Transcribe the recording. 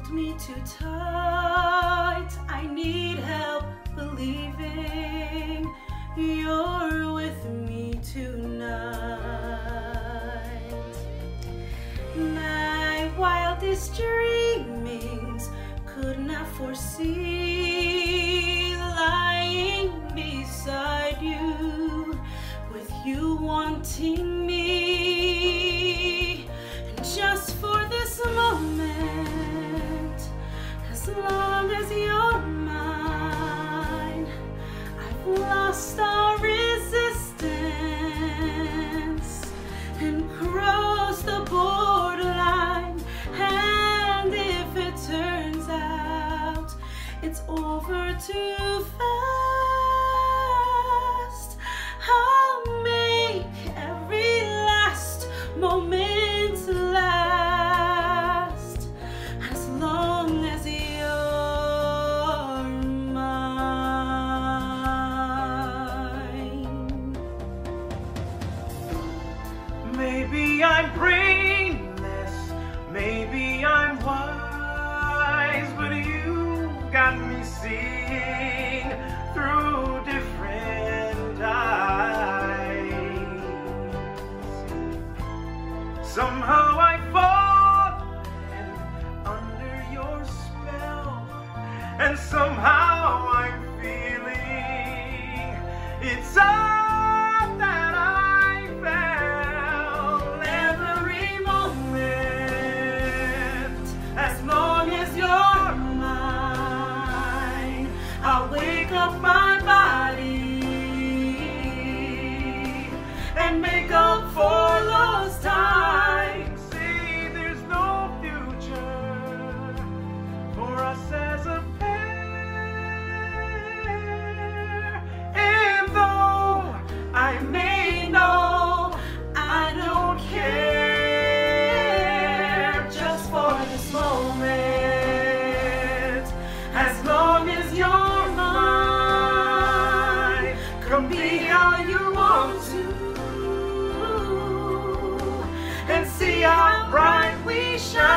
hold me too tight. I need help believing you're with me tonight. My wildest dreamings could not foresee lying beside you, with you wanting me. And just for this moment, as long as you're mine, I've lost all resistance and crossed the borderline. And if it turns out it's over too fast, I'll make every last moment last, as long as you're mine. Maybe I'm brainless, maybe I'm wise, but you got me seeing through different eyes. Somehow I've fallen under your spell, and somehow I'm feeling it's all that I felt. Every moment, as long as you're mine, I'll wake up my body and make up for lost time. See, there's no future for us as a pair. And though I may know I don't care, just for this moment, as long as you're mine, come be how you want to, and see how bright we shine.